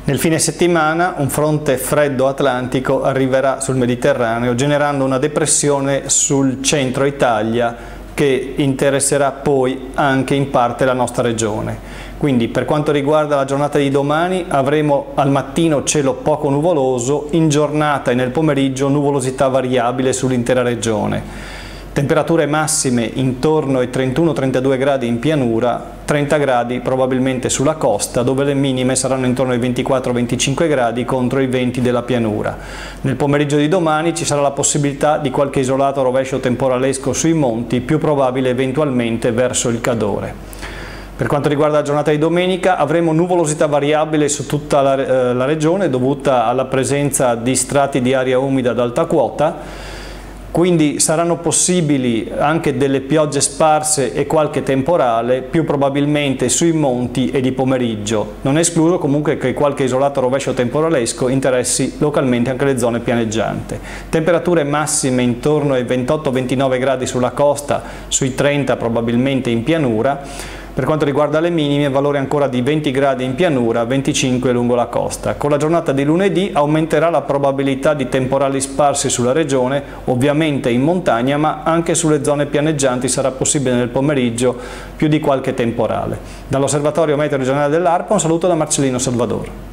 Nel fine settimana un fronte freddo atlantico arriverà sul Mediterraneo generando una depressione sul centro Italia che interesserà poi anche in parte la nostra regione. Quindi per quanto riguarda la giornata di domani avremo al mattino cielo poco nuvoloso, in giornata e nel pomeriggio nuvolosità variabile sull'intera regione. Temperature massime intorno ai 31-32 gradi in pianura, 30 gradi probabilmente sulla costa, dove le minime saranno intorno ai 24-25 gradi contro i 20 della pianura. Nel pomeriggio di domani ci sarà la possibilità di qualche isolato rovescio temporalesco sui monti, più probabile eventualmente verso il Cadore. Per quanto riguarda la giornata di domenica avremo nuvolosità variabile su tutta la regione dovuta alla presenza di strati di aria umida ad alta quota. Quindi saranno possibili anche delle piogge sparse e qualche temporale, più probabilmente sui monti e di pomeriggio. Non è escluso comunque che qualche isolato rovescio temporalesco interessi localmente anche le zone pianeggianti. Temperature massime intorno ai 28-29 gradi sulla costa, sui 30 probabilmente in pianura. Per quanto riguarda le minime, valore ancora di 20 gradi in pianura, 25 lungo la costa. Con la giornata di lunedì aumenterà la probabilità di temporali sparsi sulla regione, ovviamente in montagna, ma anche sulle zone pianeggianti sarà possibile nel pomeriggio più di qualche temporale. Dall'Osservatorio Meteo Regionale dell'ARPA un saluto da Marcellino Salvador.